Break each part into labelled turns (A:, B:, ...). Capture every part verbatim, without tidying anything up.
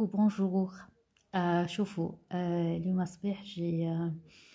A: coucou, bonjour. Euh, شوفوا euh, اليوم الصباح j'ai euh,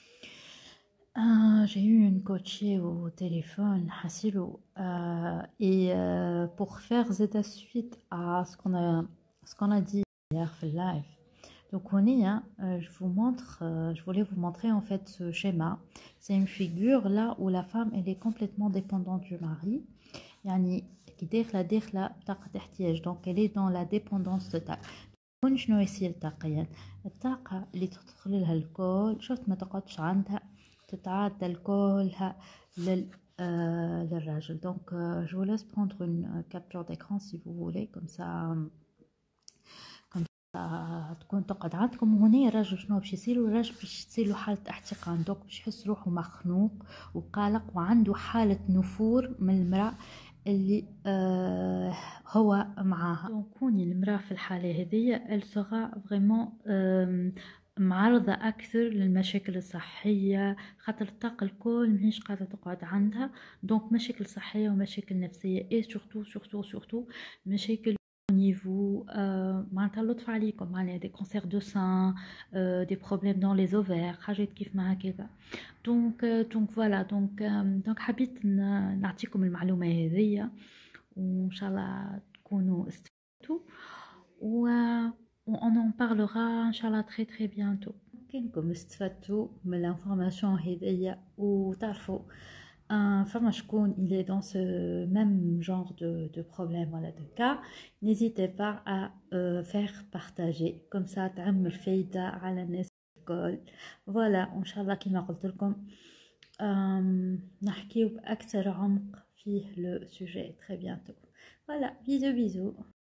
A: euh, j'ai eu une coachée au téléphone حسيلو euh, et euh, pour faire zeta suite à ce qu'on a ce qu'on a dit hier في live. Donc on est hein, euh, je vous montre euh, je voulais vous montrer en fait ce schéma. C'est une figure là où la femme elle est complètement dépendante du mari. يعني كي داخله داخله بطاقة احتياج. Donc elle est dans la dépendance totale. كون شنو يصير طاقيا الطاقة اللي تدخل لها الكل شفت ما تقعدش عندها تتعدى الكلها لل euh, للراجل. Donc euh, je vous laisse prendre une euh, capture d'écran si vous voulez comme ça comme ça تكون تقعد عندكم. وهنا الراجل شنو باش يصير؟ الراجل باش تصير له حالة احتقان. دوك باش يحس روحه مخنوق وقلق وعنده حالة نفور من المرأة اللي آه هو معاها. دونك كوني المرأة في الحالة هذه elle sera vraiment آه معرضة أكثر للمشاكل الصحية خاطر الطاقة الكل ماهيش قاعدة تقعد عندها. دونك مشاكل صحية ومشاكل نفسية اي سورتو سورتو سورتو مشاكل niveau معناتها لطف عليكم معناها des cancers de sein euh, des problèmes dans les ovaires حاجات كيف ما هكذا. دونك دونك فوالا دونك دونك حبيت نعطيكم المعلومة هذه وإن شاء الله تكونوا استفدتوا و on en parlera إن شاء الله très très bientôt. كأنكم استفدتوا من الانفورماسيون هذه وتعرفوا un femme شكون il est dans ce même genre de, de problème voilà de cas. N'hésitez pas à euh, faire partager comme ça تعم الفايدة على الناس الكل. فوالا وإن شاء الله كما قلت لكم نحكيو بأكثر عمق فيه le sujet très bientôt. Voilà, bisous bisous.